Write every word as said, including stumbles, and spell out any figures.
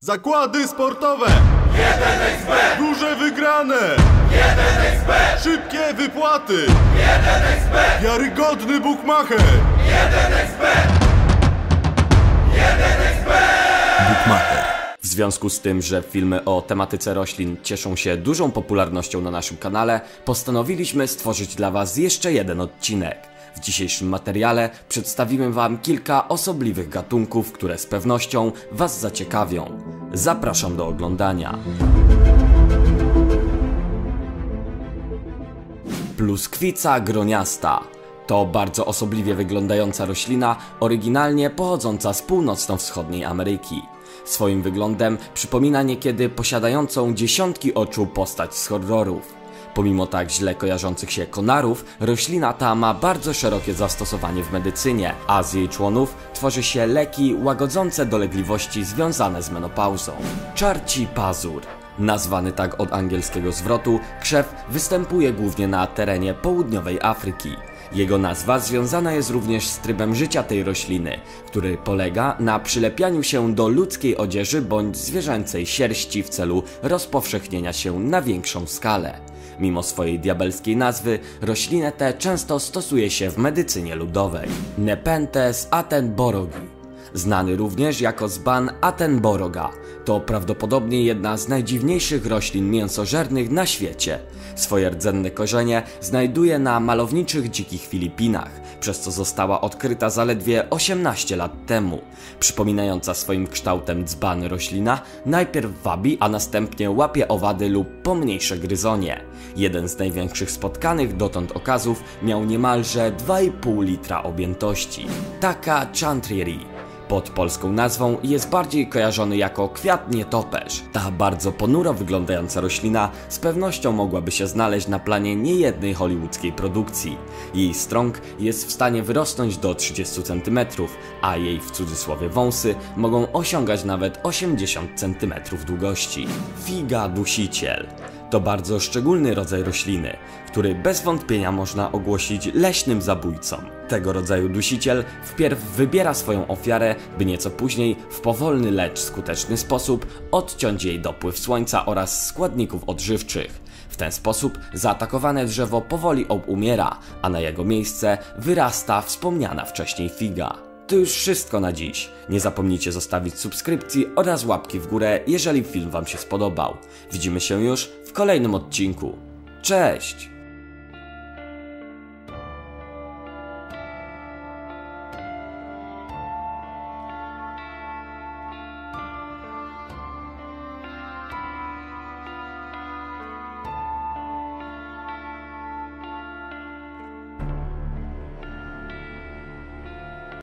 Zakłady sportowe! jeden eks be! Duże wygrane! jeden eks be! Szybkie wypłaty! jeden eks be! Wiarygodny bukmacher! jeden eks be! jeden eks be! Bukmacher. W związku z tym, że filmy o tematyce roślin cieszą się dużą popularnością na naszym kanale, postanowiliśmy stworzyć dla Was jeszcze jeden odcinek. W dzisiejszym materiale przedstawimy Wam kilka osobliwych gatunków, które z pewnością Was zaciekawią. Zapraszam do oglądania. Pluskwica groniasta. To bardzo osobliwie wyglądająca roślina, oryginalnie pochodząca z północno-wschodniej Ameryki. Swoim wyglądem przypomina niekiedy posiadającą dziesiątki oczu postać z horrorów. Pomimo tak źle kojarzących się konarów, roślina ta ma bardzo szerokie zastosowanie w medycynie, a z jej członów tworzy się leki łagodzące dolegliwości związane z menopauzą. Czarci pazur. Nazwany tak od angielskiego zwrotu, krzew występuje głównie na terenie południowej Afryki. Jego nazwa związana jest również z trybem życia tej rośliny, który polega na przylepianiu się do ludzkiej odzieży bądź zwierzęcej sierści w celu rozpowszechnienia się na większą skalę. Mimo swojej diabelskiej nazwy, roślinę tę często stosuje się w medycynie ludowej. Nepenthes attenboroughi. Znany również jako dzban Attenborougha, to prawdopodobnie jedna z najdziwniejszych roślin mięsożernych na świecie. Swoje rdzenne korzenie znajduje na malowniczych dzikich Filipinach, przez co została odkryta zaledwie osiemnaście lat temu. Przypominająca swoim kształtem dzban roślina najpierw wabi, a następnie łapie owady lub pomniejsze gryzonie. Jeden z największych spotkanych dotąd okazów miał niemalże dwa i pół litra objętości. Taka chantriri. Pod polską nazwą jest bardziej kojarzony jako kwiat nietoperz. Ta bardzo ponuro wyglądająca roślina z pewnością mogłaby się znaleźć na planie niejednej hollywoodzkiej produkcji. Jej strąg jest w stanie wyrosnąć do trzydziestu centymetrów, a jej w cudzysłowie wąsy mogą osiągać nawet osiemdziesiąt centymetrów długości. Figa dusiciel. To bardzo szczególny rodzaj rośliny, który bez wątpienia można ogłosić leśnym zabójcą. Tego rodzaju dusiciel wpierw wybiera swoją ofiarę, by nieco później w powolny, lecz skuteczny sposób odciąć jej dopływ słońca oraz składników odżywczych. W ten sposób zaatakowane drzewo powoli obumiera, a na jego miejsce wyrasta wspomniana wcześniej figa. To już wszystko na dziś. Nie zapomnijcie zostawić subskrypcji oraz łapki w górę, jeżeli film Wam się spodobał. Widzimy się już w kolejnym odcinku. Cześć!